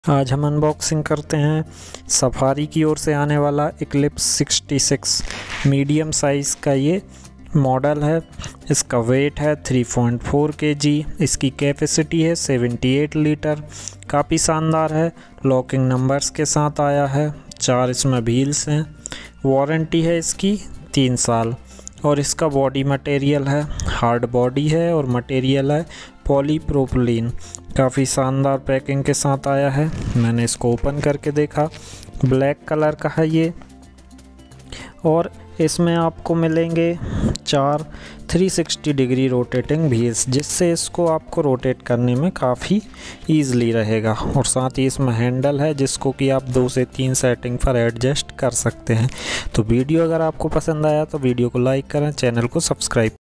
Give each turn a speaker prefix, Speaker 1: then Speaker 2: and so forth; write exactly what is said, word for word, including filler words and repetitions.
Speaker 1: आज हम अनबॉक्सिंग करते हैं सफारी की ओर से आने वाला eclipse sixty six medium size का ये मॉडल है। इसका वेट है थ्री पॉइंट फोर केजी, इसकी कैपेसिटी है अठहत्तर लीटर। काफ़ी शानदार है, लॉकिंग नंबर्स के साथ आया है, चार इसमें व्हील्स हैं। वारंटी है इसकी तीन साल और इसका बॉडी मटेरियल है हार्ड बॉडी है और मटेरियल है पॉलीप्रोपिलीन। काफ़ी शानदार पैकिंग के साथ आया है। मैंने इसको ओपन करके देखा, ब्लैक कलर का है ये और इसमें आपको मिलेंगे चार three sixty degree rotating wheels, जिससे इसको आपको रोटेट करने में काफ़ी ईज़िली रहेगा। और साथ ही इसमें हैंडल है जिसको कि आप दो से तीन सेटिंग पर एडजस्ट कर सकते हैं। तो वीडियो अगर आपको पसंद आया तो वीडियो को लाइक करें, चैनल को सब्सक्राइब